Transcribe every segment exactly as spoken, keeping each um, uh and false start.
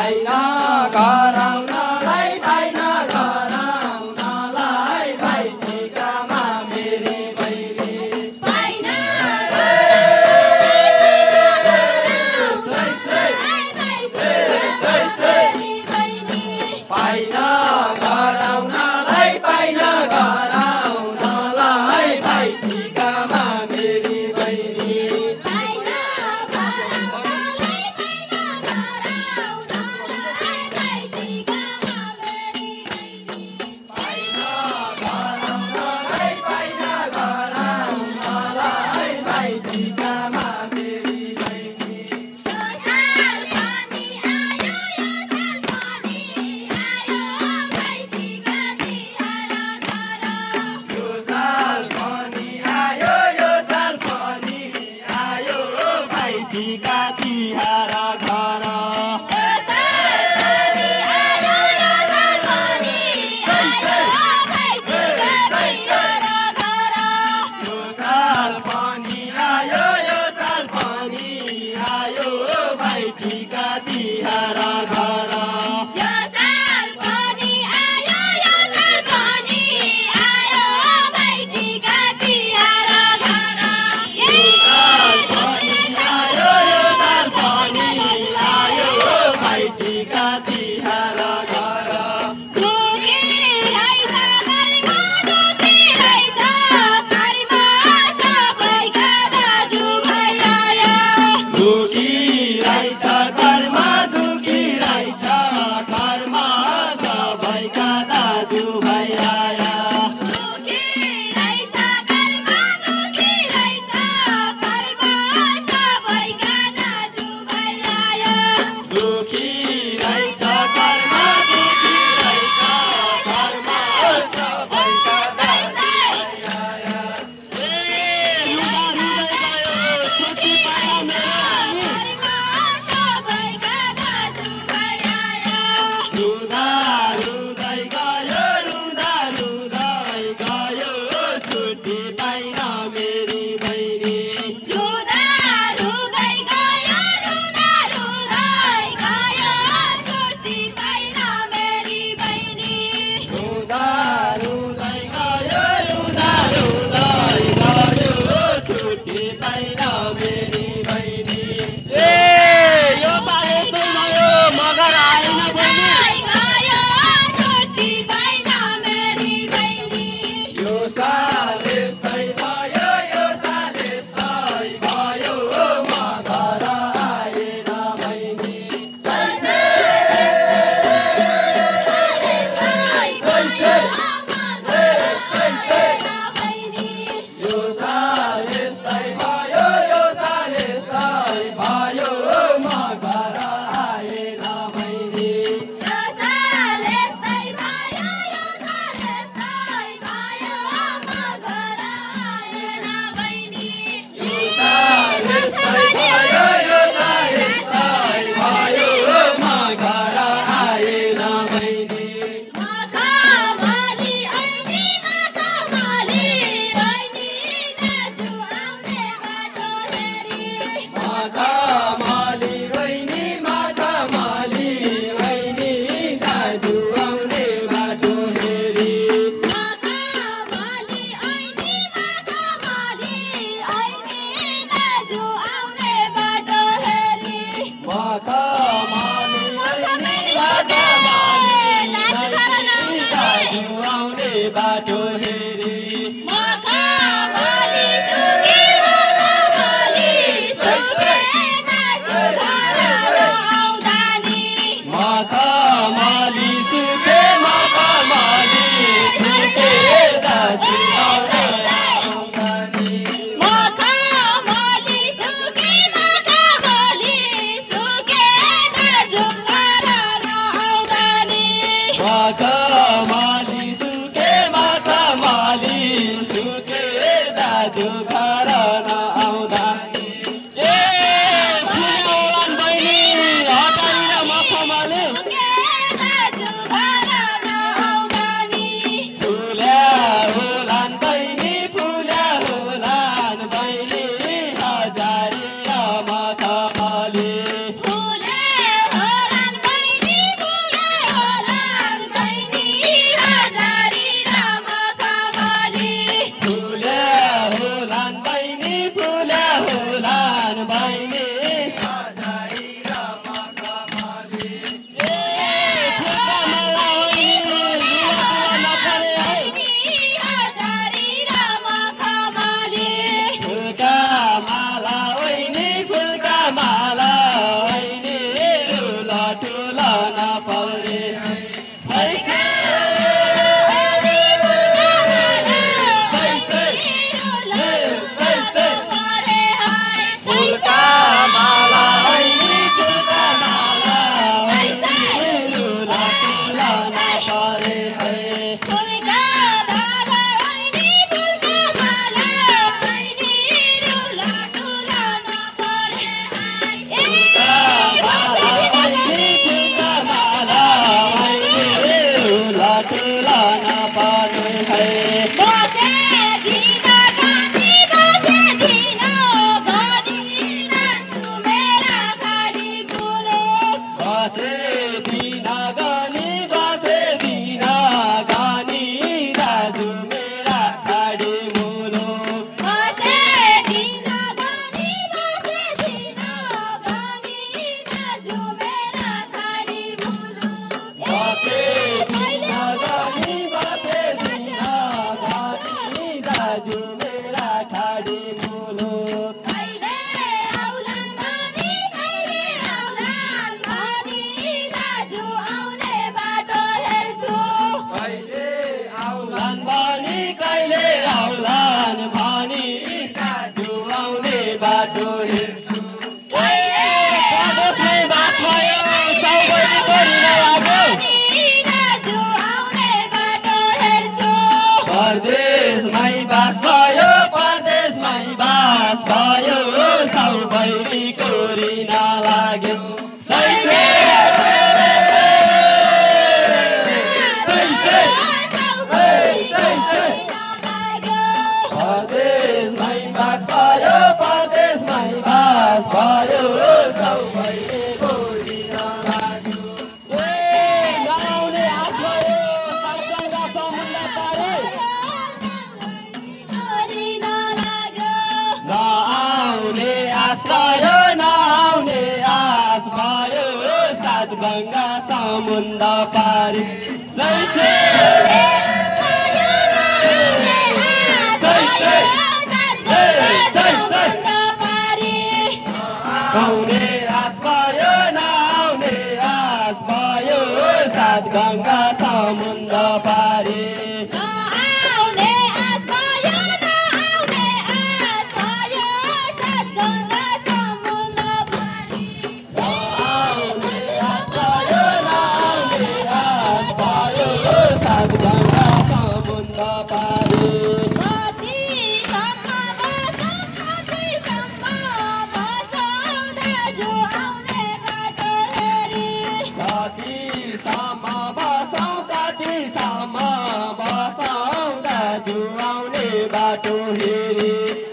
पाइन गराउनलाई पाइन गराउनलाई भाइटिकामा मेरी बहिनी पाइन पाइन गराउनलाई पाइन गराउनलाई भाइटिकामा मेरी बहिनी Hula, hula, नगनी बसे दिन घडी दाजु मेरा खाडी मुलो कहिले आउलान् भनी कहिले आउलान् भनी दाजु आउने बाटो हेर्छु कहिले आउलान् भनी कहिले आउलान् भनी दाजु आउने बाटो हेर्छु परदेशमै बास भयो परदेशमै बास भयो साउबैरी कोरिन लाग्यो परदेशमै बास भयो परदेशमै बास भयो साउबैरी कोरिन लाग्यो नआउने आस भयो नआउने आस भयो सात गङ्गा समुद्र पारी नआउने आस भयो नआउने आस भयो सात गङ्गा समुद्र पारी बाटो हेरी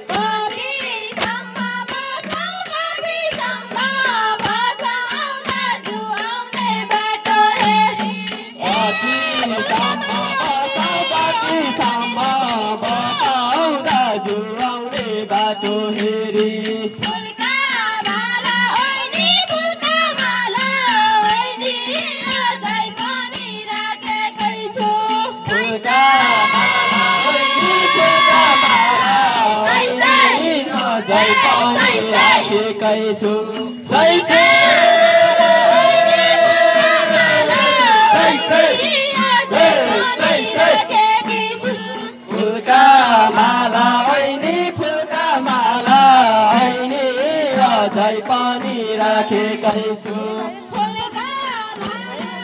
बाटो हेरी फुलका माला ओइनी फुलका माला ओइनी अझै पनि राखेकै छु फुलका माला ओइनी फुलका माला ओइनी अझै पनि राखेकै छु सैसे फुलका माला ओइनी फुलका माला ओइनी अझै पनि राखेकै छु फुलका माला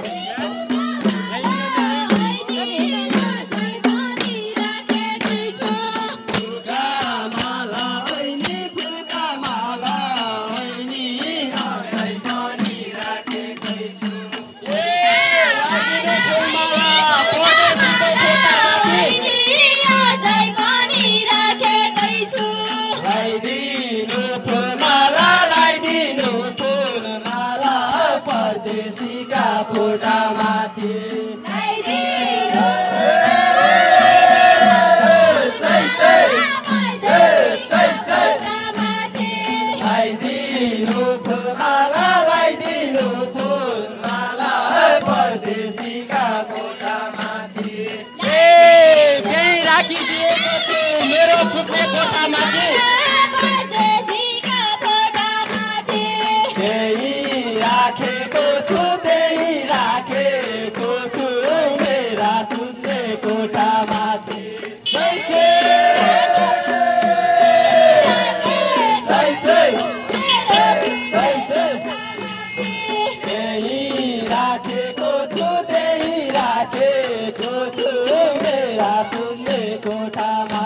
ओइनी अझै पनि राखेकै छु फुलका माला ओइनी फुलका माला ओइनी अझै पनि राखेकै छु ए लागिने फुलमाला लाइदिनु फुलमाला लाइदिनु फुलमाला परदेशीका फोटा माथि लाइदिनु फुलमाला लाइदिनु फुलमाला परदेशीका फोटा माथि राखिदिएको छु मेरो फुट्ने कोठा माथि त्यही राखेको छु त्यही राखेको छु मेरा सुत्ने कोठा माथि त्यही राखेको छु त्यही राखेको छु मेरा सुत्ने कोठा